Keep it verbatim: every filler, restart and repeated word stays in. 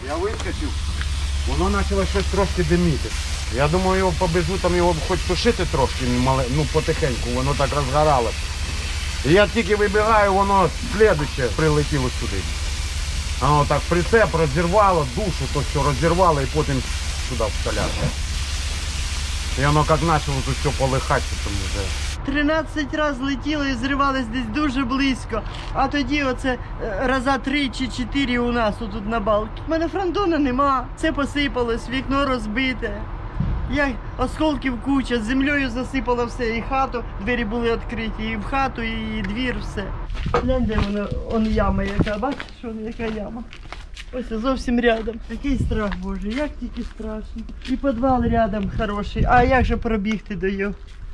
Я вискочив, воно почало щось трошки диміти. Я думаю, його побежу, там його хоч тушити трошки, ну потихеньку, воно так розгоралося. І я тільки вибігаю, воно слідуще прилетіло сюди. Воно так прицеп розірвало, душу то все розірвало і потім сюди в солярку. І воно як почало тут все полихати, там вже. тринадцять разів летіло і зривалось десь дуже близько. А тоді оце раза три чи чотири у нас тут на балці. У мене фронтона нема. Це посипалось, вікно розбите. Як осколків куча, з землею засипало все, і хату, двері були відкриті, і в хату, і двір, все. Глянь, де воно, он яма яка, бачиш, вон яка яма. Ось зовсім рядом. Який страх, Боже, як тільки страшно. І підвал рядом хороший, а як же пробігти до його?